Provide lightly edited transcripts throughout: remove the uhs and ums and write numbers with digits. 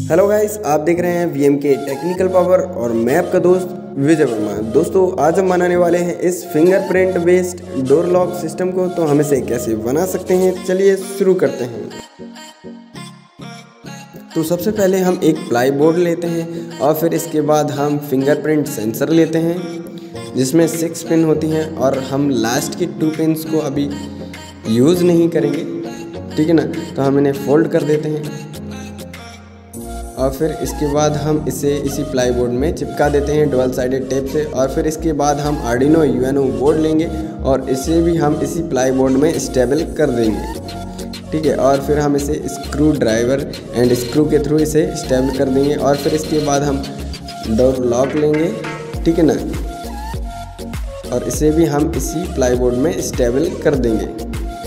Hello guys, आप देख रहे हैं वीएमके टेक्निकल पावर और मैं आपका दोस्त विजय वर्मा। दोस्तों, आज हम बनाने वाले हैं इस fingerprint based door lock system को। तो हम इसे कैसे बना सकते हैं, चलिए शुरू करते हैं। तो सबसे पहले हम एक प्लाई बोर्ड लेते हैं और फिर इसके बाद हम फिंगरप्रिंट सेंसर लेते हैं जिसमें 6 पिन होती हैं और हम लास्ट की 2 पिन्स को अभी यूज़ नहीं करेंगे, ठीक है ना। तो हम इन्हें फोल्ड कर देते हैं और फिर इसके बाद हम इसे इसी प्लाई बोर्ड में चिपका देते हैं डबल साइडेड टेप से। और फिर इसके बाद हम आर्डिनो यूएनओ बोर्ड लेंगे और इसे भी हम इसी प्लाई बोर्ड में स्टेबल कर देंगे, ठीक है। और फिर हम इसे स्क्रू ड्राइवर एंड स्क्रू के थ्रू इसे स्टेबल कर देंगे। और फिर इसके बाद हम डोर लॉक लेंगे, ठीक है ना, और इसे भी हम इसी प्लाई बोर्ड में स्टेबल कर देंगे।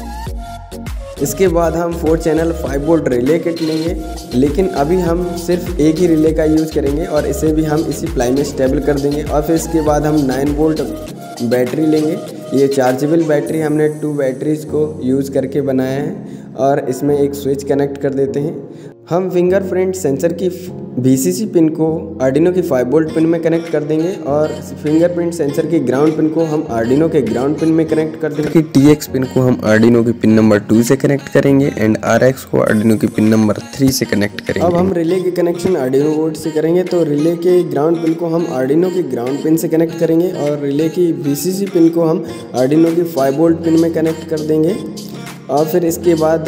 इसके बाद हम 4 चैनल 5 वोल्ट रिले किट लेंगे, लेकिन अभी हम सिर्फ एक ही रिले का यूज़ करेंगे और इसे भी हम इसी प्लाई में स्टेबल कर देंगे। और फिर इसके बाद हम 9 वोल्ट बैटरी लेंगे। ये चार्जेबल बैटरी हमने 2 बैटरीज़ को यूज़ करके बनाया है और इसमें एक स्विच कनेक्ट कर देते हैं। हम फिंगरप्रिंट सेंसर की VCC पिन को आर्डिनो की 5 वोल्ट पिन में कनेक्ट कर देंगे और फिंगरप्रिंट सेंसर की ग्राउंड पिन को हम आर्डिनो के ग्राउंड पिन में कनेक्ट कर देंगे। TX पिन को हम आर्डिनो की पिन नंबर 2 से कनेक्ट करेंगे एंड RX को आर्डिनो की पिन नंबर 3 से कनेक्ट करेंगे। अब हम रिले के कनेक्शन आर्डिनो बोर्ड से करेंगे। तो रिले के ग्राउंड पिन को हम आर्डिनो की ग्राउंड पिन से कनेक्ट करेंगे और रिले की VCC पिन को हम आर्डिनो की 5 वोल्ट पिन में कनेक्ट कर देंगे। और फिर इसके बाद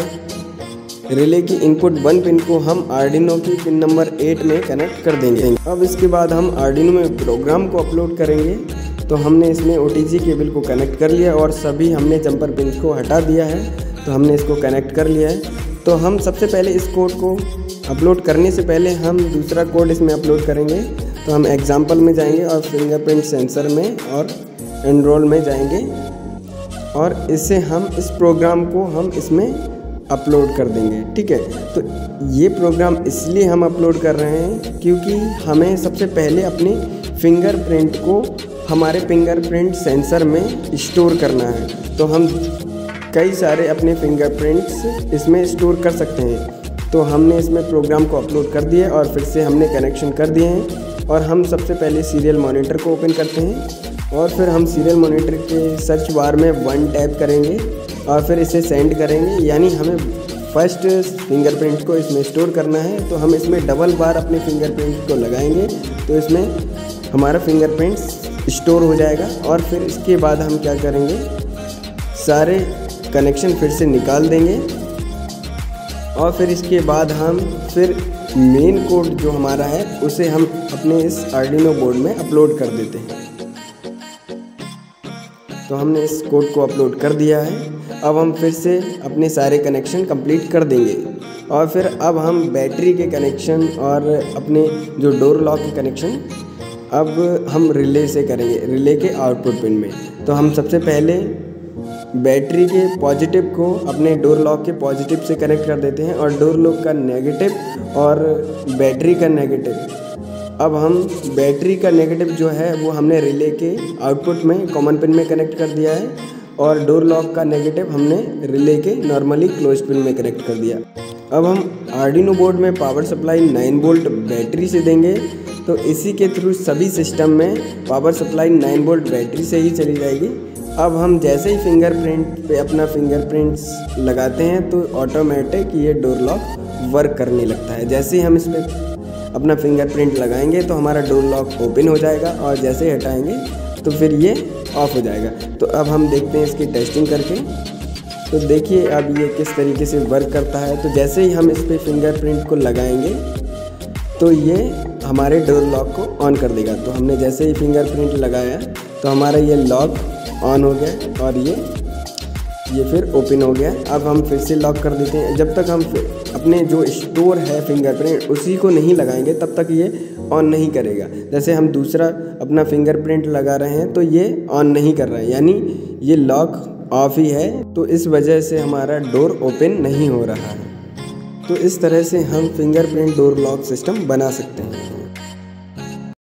रिले की इनपुट 1 पिन को हम आर्डिनो की पिन नंबर 8 में कनेक्ट कर देंगे। अब इसके बाद हम आर्डिनो में प्रोग्राम को अपलोड करेंगे। तो हमने इसमें OTG केबल को कनेक्ट कर लिया और सभी हमने जंपर पिन को हटा दिया है। तो हमने इसको कनेक्ट कर लिया है। तो हम सबसे पहले इस कोड को अपलोड करने से पहले हम दूसरा कोड इसमें अपलोड करेंगे। तो हम एग्जाम्पल में जाएंगे और फिंगरप्रिंट सेंसर में और एनरोल में जाएंगे और इससे हम इस प्रोग्राम को हम इसमें अपलोड कर देंगे, ठीक है। तो ये प्रोग्राम इसलिए हम अपलोड कर रहे हैं क्योंकि हमें सबसे पहले अपने फिंगरप्रिंट को हमारे फिंगरप्रिंट सेंसर में स्टोर करना है। तो हम कई सारे अपने फिंगरप्रिंट्स इसमें स्टोर कर सकते हैं। तो हमने इसमें प्रोग्राम को अपलोड कर दिया और फिर से हमने कनेक्शन कर दिए हैं। और हम सबसे पहले सीरियल मॉनिटर को ओपन करते हैं और फिर हम सीरियल मॉनिटर के सर्च बार में 1 टैप करेंगे और फिर इसे सेंड करेंगे। यानी हमें फर्स्ट फिंगरप्रिंट को इसमें स्टोर करना है। तो हम इसमें डबल बार अपने फिंगरप्रिंट को लगाएंगे तो इसमें हमारा फिंगरप्रिंट स्टोर हो जाएगा। और फिर इसके बाद हम क्या करेंगे, सारे कनेक्शन फिर से निकाल देंगे और फिर इसके बाद हम फिर मेन कोड जो हमारा है उसे हम अपने इस आर्डिनो बोर्ड में अपलोड कर देते हैं। तो हमने इस कोड को अपलोड कर दिया है। अब हम फिर से अपने सारे कनेक्शन कंप्लीट कर देंगे और फिर अब हम बैटरी के कनेक्शन और अपने जो डोर लॉक के कनेक्शन अब हम रिले से करेंगे, रिले के आउटपुट पिन में। तो हम सबसे पहले बैटरी के पॉजिटिव को अपने डोर लॉक के पॉजिटिव से कनेक्ट कर देते हैं और डोर लॉक का नेगेटिव और बैटरी का नेगेटिव। अब हम बैटरी का नेगेटिव जो है वो हमने रिले के आउटपुट में कॉमन पिन में कनेक्ट कर दिया है और डोर लॉक का नेगेटिव हमने रिले के नॉर्मली क्लोज पिन में कनेक्ट कर दिया। अब हम आर्डिनो बोर्ड में पावर सप्लाई 9 वोल्ट बैटरी से देंगे। तो इसी के थ्रू सभी सिस्टम में पावर सप्लाई 9 वोल्ट बैटरी से ही चली जाएगी। अब हम जैसे ही फिंगरप्रिंट पे अपना फिंगरप्रिंट्स लगाते हैं तो ऑटोमेटिक ये डोर लॉक वर्क करने लगता है। जैसे ही हम इस पर अपना फिंगरप्रिंट लगाएंगे तो हमारा डोर लॉक ओपन हो जाएगा और जैसे ही हटाएंगे तो फिर ये ऑफ हो जाएगा। तो अब हम देखते हैं इसकी टेस्टिंग करके। तो देखिए अब ये किस तरीके से वर्क करता है। तो जैसे ही हम इस पर फिंगरप्रिंट को लगाएंगे तो ये हमारे डोर लॉक को ऑन कर देगा। तो हमने जैसे ही फिंगरप्रिंट लगाया तो हमारा ये लॉक ऑन हो गया और ये फिर ओपन हो गया। अब हम फिर से लॉक कर देते हैं। जब तक हम अपने जो स्टोर है फिंगरप्रिंट उसी को नहीं लगाएंगे तब तक ये ऑन नहीं करेगा। जैसे हम दूसरा अपना फिंगरप्रिंट लगा रहे हैं तो ये ऑन नहीं कर रहा है, यानी ये लॉक ऑफ ही है। तो इस वजह से हमारा डोर ओपन नहीं हो रहा है। तो इस तरह से हम फिंगरप्रिंट डोर लॉक सिस्टम बना सकते हैं।